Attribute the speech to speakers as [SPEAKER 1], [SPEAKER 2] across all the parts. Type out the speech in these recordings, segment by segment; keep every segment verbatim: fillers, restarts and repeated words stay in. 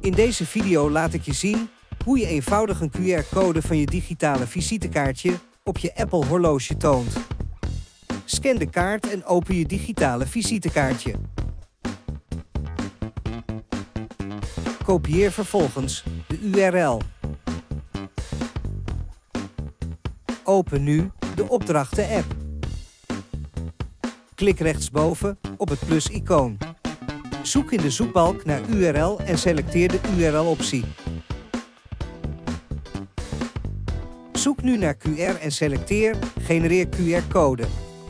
[SPEAKER 1] In deze video laat ik je zien hoe je eenvoudig een Q R-code van je digitale visitekaartje op je Apple horloge toont. Scan de kaart en open je digitale visitekaartje. Kopieer vervolgens de U R L. Open nu de opdrachten-app. Klik rechtsboven op het plus-icoon. Zoek in de zoekbalk naar U R L en selecteer de U R L-optie. Zoek nu naar Q R en selecteer Genereer Q R-code.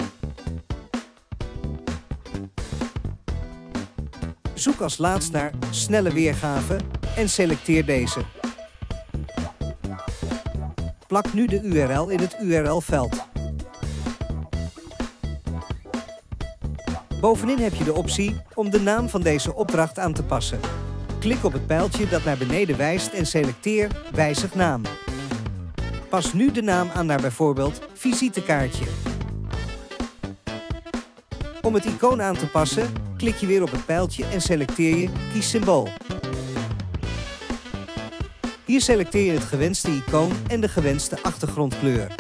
[SPEAKER 1] Zoek als laatst naar Snelle weergave en selecteer deze. Plak nu de U R L in het U R L-veld. Bovenin heb je de optie om de naam van deze opdracht aan te passen. Klik op het pijltje dat naar beneden wijst en selecteer Wijzig naam. Pas nu de naam aan naar bijvoorbeeld visitekaartje. Om het icoon aan te passen, klik je weer op het pijltje en selecteer je Kies symbool. Hier selecteer je het gewenste icoon en de gewenste achtergrondkleur.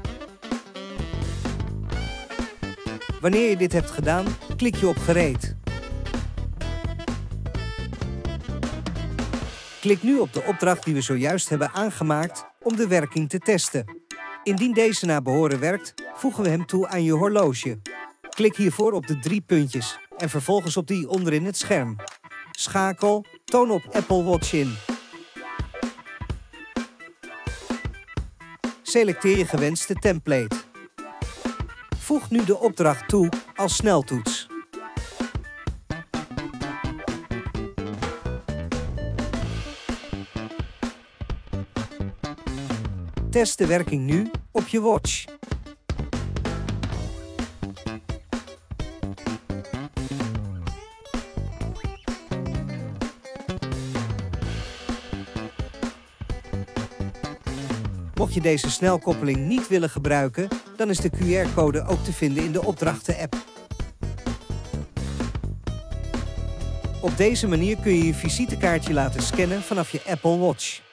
[SPEAKER 1] Wanneer je dit hebt gedaan, klik je op Gereed. Klik nu op de opdracht die we zojuist hebben aangemaakt om de werking te testen. Indien deze naar behoren werkt, voegen we hem toe aan je horloge. Klik hiervoor op de drie puntjes en vervolgens op die onderin het scherm. Schakel Toon op Apple Watch in. Selecteer je gewenste template. Voeg nu de opdracht toe als sneltoets. Test de werking nu op je watch. Mocht je deze snelkoppeling niet willen gebruiken, dan is de Q R-code ook te vinden in de opdrachten-app. Op deze manier kun je je visitekaartje laten scannen vanaf je Apple Watch.